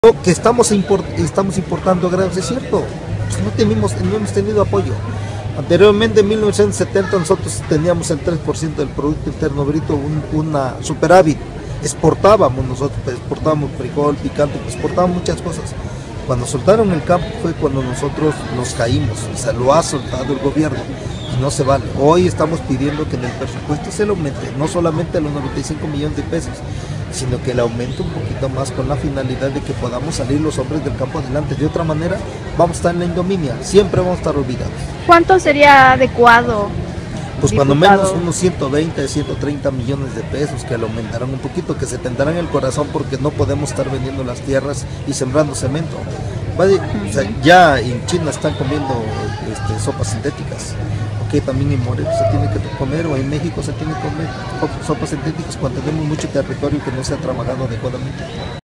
Que estamos importando granos, es cierto, no hemos tenido apoyo. Anteriormente, en 1970, nosotros teníamos el 3% del Producto Interno Bruto, una superávit. Exportábamos frijol, picante, exportábamos muchas cosas. Cuando soltaron el campo fue cuando nosotros nos caímos, se lo ha soltado el gobierno y no se vale. Hoy estamos pidiendo que en el presupuesto se le aumente, no solamente a los 95 millones de pesos, sino que le aumente un poquito más con la finalidad de que podamos salir los hombres del campo adelante. De otra manera, vamos a estar en la ignominia, siempre vamos a estar olvidados. ¿Cuánto sería adecuado? Pues cuando diputado? menos unos 120, 130 millones de pesos, que le aumentarán un poquito, que se tendrán el corazón, porque no podemos estar vendiendo las tierras y sembrando cemento. O sea, ya en China están comiendo sopas sintéticas. Ok, también en Morelos se tiene que comer, o en México se tiene que comer sopas sintéticas cuando tenemos mucho territorio que no se ha trabajado adecuadamente.